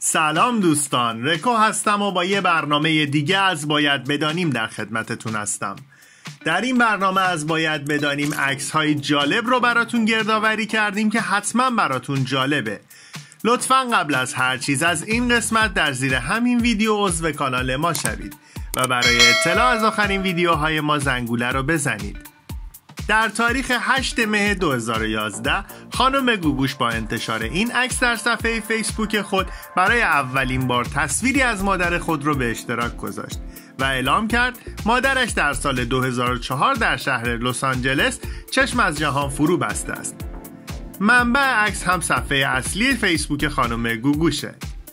سلام دوستان، رکو هستم و با یه برنامه دیگه از باید بدانیم در خدمتتون هستم. در این برنامه از باید بدانیم عکس‌های جالب رو براتون گردآوری کردیم که حتما براتون جالبه. لطفاً قبل از هر چیز از این قسمت در زیر همین ویدیو عضو کانال ما شوید و برای اطلاع از آخرین ویدیوهای ما زنگوله رو بزنید. در تاریخ 8 مه 2011 خانم گوگوش با انتشار این عکس در صفحه فیسبوک خود برای اولین بار تصویری از مادر خود رو به اشتراک گذاشت و اعلام کرد مادرش در سال 2004 در شهر لس آنجلس چشم از جهان فرو بسته است. منبع عکس هم صفحه اصلی فیسبوک خانم گوگوشه.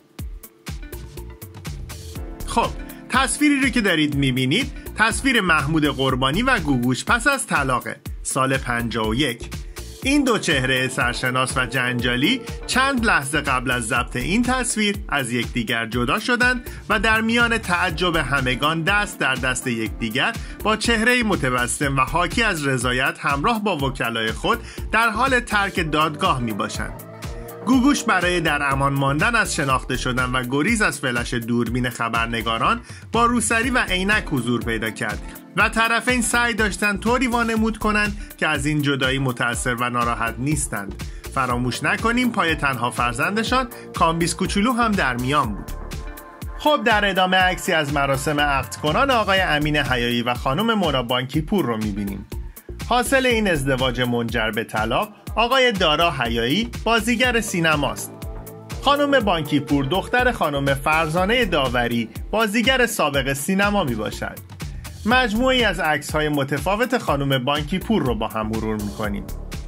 خب تصویری رو که دارید میبینید تصویر محمود قربانی و گوگوش پس از طلاق سال 51. این دو چهره سرشناس و جنجالی چند لحظه قبل از ضبط این تصویر از یکدیگر جدا شدند و در میان تعجب همگان دست در دست یکدیگر با چهره متبسم و حاکی از رضایت همراه با وکلای خود در حال ترک دادگاه می باشند. گوگوش برای در امان ماندن از شناخته شدن و گریز از فلش دوربین خبرنگاران با روسری و عینک حضور پیدا کرد و طرفین سعی داشتند طوری وانمود کنند که از این جدایی متأثر و ناراحت نیستند. فراموش نکنیم پای تنها فرزندشان کامبیز کوچولو هم در میان بود. خب در ادامه عکسی از مراسم عقد کنان آقای امین حیایی و خانم مونا بانکی پور رو می‌بینیم. حاصل این ازدواج منجر به طلاق آقای دارا حیایی بازیگر سینماست. خانم بانکی پور دختر خانم فرزانه داوری بازیگر سابق سینما می باشد. مجموعی از عکس‌های متفاوت خانم بانکی پور رو با هم مرور می‌کنیم.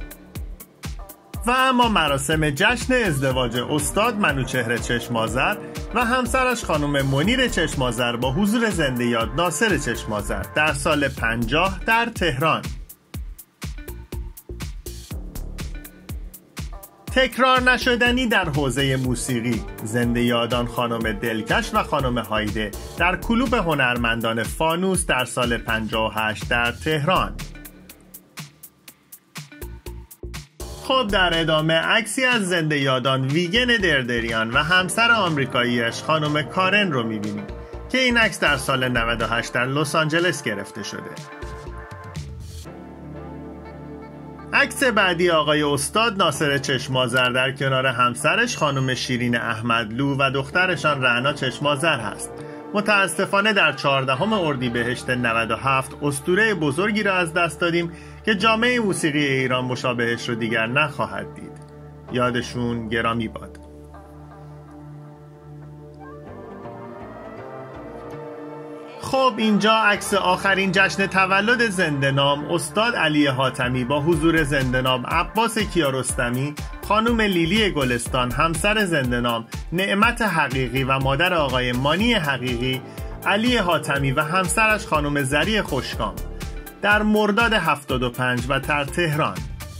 و اما مراسم جشن ازدواج استاد منوچهر چشم‌آذر و همسرش خانم منیر چشم‌آذر با حضور زنده یاد ناصر چشم‌آذر در سال 50 در تهران. تکرار نشدنی در حوزه موسیقی، زنده یادان خانم دلکش و خانم هایده در کلوب هنرمندان فانوس در سال 58 در تهران. خب در ادامه عکسی از زنده یادان ویگن دردریان و همسر آمریکاییش خانم کارن رو می‌بینیم که این عکس در سال 98 در لس آنجلس گرفته شده. عکس بعدی آقای استاد ناصر چشم‌آذر در کنار همسرش خانم شیرین احمدلو و دخترشان رعنا چشم‌آذر هست. متاسفانه در 14 اردیبهشت 97 اسطوره بزرگی را از دست دادیم که جامعه موسیقی ایران مشابهش رو دیگر نخواهد دید. یادشون گرامی باد. خب اینجا عکس آخرین جشن تولد زنده‌نام استاد علی حاتمی با حضور زنده‌نام عباس کیارستمی، خانم لیلی گلستان همسر زنده‌نام نعمت حقیقی و مادر آقای مانی حقیقی، علی حاتمی و همسرش خانم زری خوشکام در مرداد 75 و در تهران.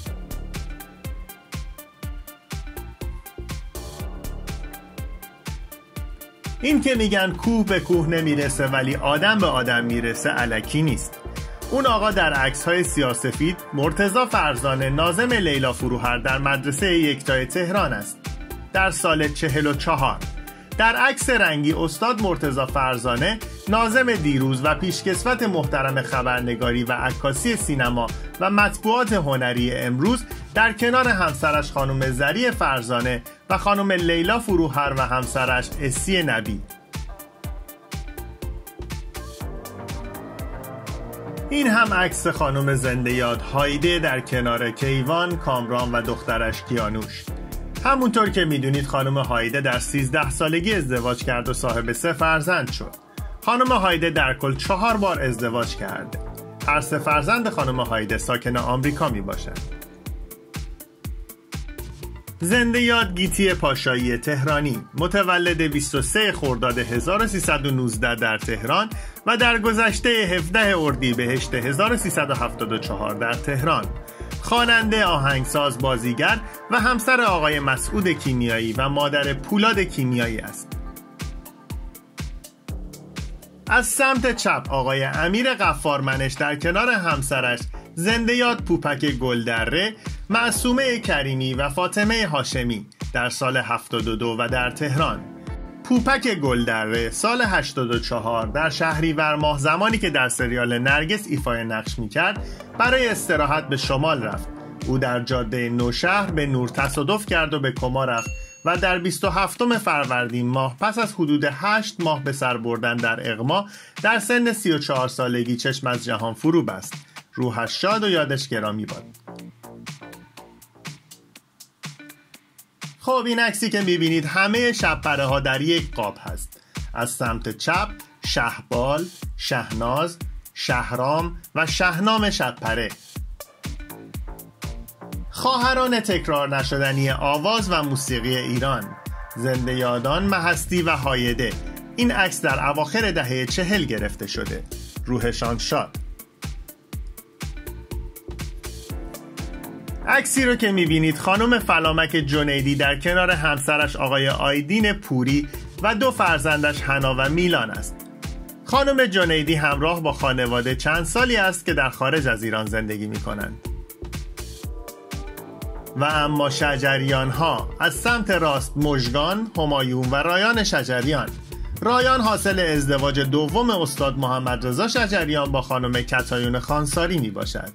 این که میگن کوه به کوه نمیرسه ولی آدم به آدم میرسه الکی نیست. اون آقا در عکس‌های سیاه‌سفید مرتضی فرزانه ناظم لیلا فروهر در مدرسه یکتای تهران است در سال 44. در عکس رنگی استاد مرتضی فرزانه ناظم دیروز و پیشکسوت محترم خبرنگاری و عکاسی سینما و مطبوعات هنری امروز در کنار همسرش خانم زری فرزانه و خانم لیلا فروهر و همسرش اسی نبی. این هم عکس خانم زنده یاد هایده در کنار کیوان، کامران و دخترش کیانوش. همونطور که میدونید خانم هایده در 13 سالگی ازدواج کرد و صاحب 3 فرزند شد. خانم هایده در کل 4 بار ازدواج کرده. هر 3 فرزند خانم هایده ساکن آمریکا می باشند. زنده یاد گیتی پاشایی تهرانی متولد 23 خرداد 1319 در تهران و در گذشته 17 اردیبهشت 1374 در تهران. خواننده، آهنگساز، بازیگر و همسر آقای مسعود کیمیایی و مادر پولاد کیمیایی است. از سمت چپ آقای امیر غفارمنش در کنار همسرش زنده یاد پوپک گلدره، معصومه کریمی و فاطمه هاشمی در سال 72 و در تهران. پوپک گلدره سال 84 در شهریور ماه زمانی که در سریال نرگس ایفای نقش میکرد برای استراحت به شمال رفت. او در جاده نوشهر به نور تصادف کرد و به کما رفت و در 27 فروردین ماه پس از حدود 8 ماه به سر بردن در اغما در سن 34 سالگی چشم از جهان فرو بست. روحش شاد و یادش گرامی باد. خب این عکسی که میبینید همه شب‌پره ها در یک قاب هست. از سمت چپ شهبال، شهناز، شهرام و شهنام شب‌پره، خواهران تکرار نشدنی آواز و موسیقی ایران، زنده یادان، مهستی و هایده. این عکس در اواخر دهه 40 گرفته شده. روحشان شاد. عکسی رو که میبینید خانم فلامک جنیدی در کنار همسرش آقای آیدین پوری و 2 فرزندش حنا و میلان است. خانم جنیدی همراه با خانواده چند سالی است که در خارج از ایران زندگی میکنند. و اما شجریان ها از سمت راست مژگان، همایون و رایان شجریان. رایان حاصل ازدواج دوم استاد محمد رضا شجریان با خانم کتایون خانساری می باشد.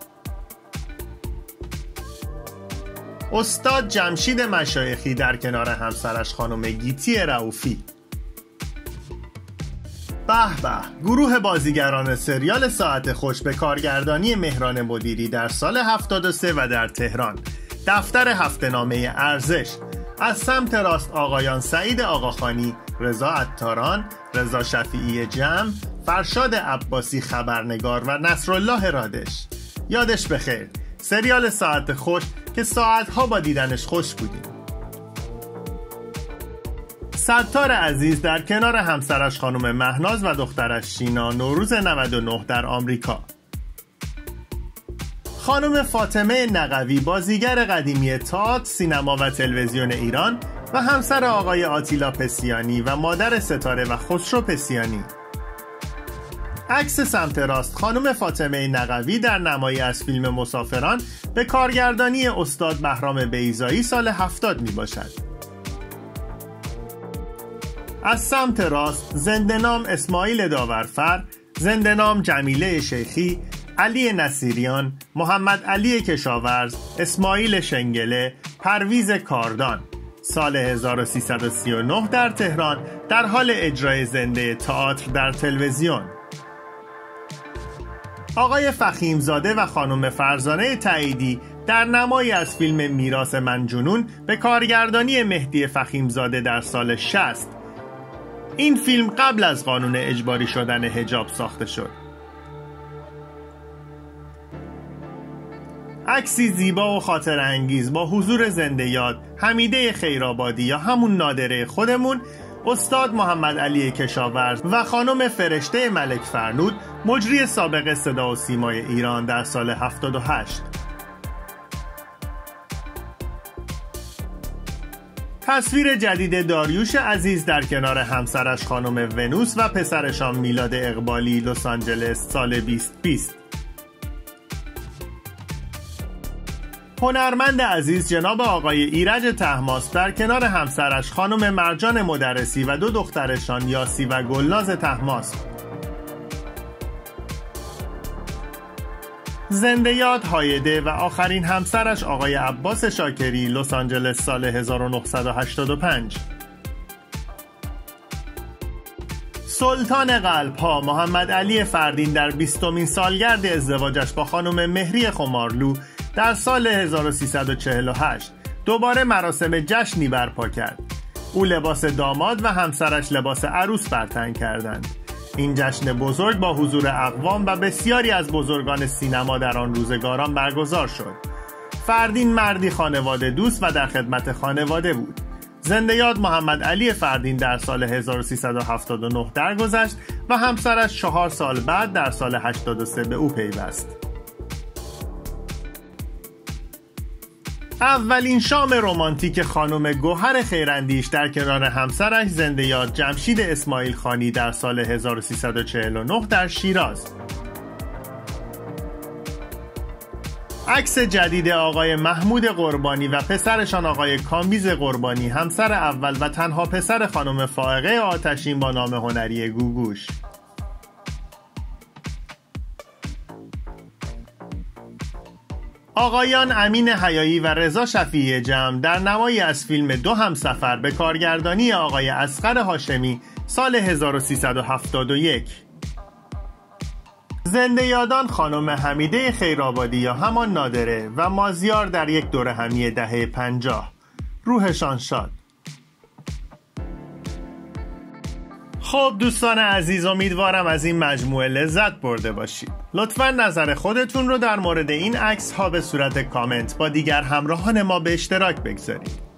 استاد جمشید مشایخی در کنار همسرش خانم گیتی رؤوفی. به به، گروه بازیگران سریال ساعت خوش به کارگردانی مهران مدیری در سال 73 و در تهران. دفتر هفته‌نامه ارزش. از سمت راست آقایان سعید آقاخانی، رضا عطاران، رضا شفیعی جمع، فرشاد عباسی خبرنگار و نصرالله رادش. یادش بخیر، سریال ساعت خوش که ساعتها با دیدنش خوش بودیم. ستار عزیز در کنار همسرش خانم مهناز و دخترش شینا نوروز 99 در آمریکا. خانم فاطمه نقوی بازیگر قدیمی تئاتر، سینما و تلویزیون ایران و همسر آقای آتیلا پسیانی و مادر ستاره و خسرو پسیانی. عکس سمت راست خانم فاطمه نقوی در نمایی از فیلم مسافران به کارگردانی استاد بهرام بیضایی سال 70 می باشد. از سمت راست زنده‌نام اسماعیل داورفر، زنده‌نام جمیله شیخی، علی نصیریان، محمد علی کشاورز، اسماعیل شنگله، پرویز کاردان. سال 1339 در تهران در حال اجرای زنده تئاتر در تلویزیون. آقای فخیمزاده و خانم فرزانه تاییدی در نمایی از فیلم میراث من جنون به کارگردانی مهدی فخیمزاده در سال 60. این فیلم قبل از قانون اجباری شدن حجاب ساخته شد. عکسی زیبا و خاطر انگیز با حضور زنده یاد حمیده خیرآبادی یا همون نادره خودمون، استاد محمد علی کشاورز و خانم فرشته ملک فرنود، مجری سابق صدا و سیمای ایران در سال 78. تصویر جدید داریوش عزیز در کنار همسرش خانم ونوس و پسرشان میلاد اقبالی، لس آنجلس، سال 2020. هنرمند عزیز جناب آقای ایرج طهماسب در کنار همسرش خانم مرجان مدرسی و 2 دخترشان یاسی و گلناز طهماسب. زنده یاد هایده و آخرین همسرش آقای عباس شاکری، لس آنجلس، سال 1985. سلطان قلب‌ها محمد علی فردین در 20مین سالگرد ازدواجش با خانم مهری خمارلو در سال 1348 دوباره مراسم جشنی برپا کرد. او لباس داماد و همسرش لباس عروس برتن کردند. این جشن بزرگ با حضور اقوام و بسیاری از بزرگان سینما در آن روزگاران برگزار شد. فردین مردی خانواده دوست و در خدمت خانواده بود. زنده یاد محمد علی فردین در سال 1379 درگذشت و همسرش 4 سال بعد در سال 83 به او پیوست. اولین شام رمانتیک خانم گوهر خیراندیش در کنار همسرش زنده یاد جمشید اسماعیل خانی در سال 1349 در شیراز. عکس جدید آقای محمود قربانی و پسرشان آقای کامبیز قربانی، همسر اول و تنها پسر خانم فائقه آتشین با نام هنری گوگوش. آقایان امین حیایی و رضا شفیعی جمع در نمایی از فیلم دو همسفر به کارگردانی آقای اصغر هاشمی سال 1371. زنده یادان خانم حمیده خیرآبادی یا همان نادره و مازیار در یک دوره همی دهه 50. روحشان شاد. خب دوستان عزیز، امیدوارم از این مجموعه لذت برده باشید. لطفاً نظر خودتون رو در مورد این عکس ها به صورت کامنت با دیگر همراهان ما به اشتراک بگذارید.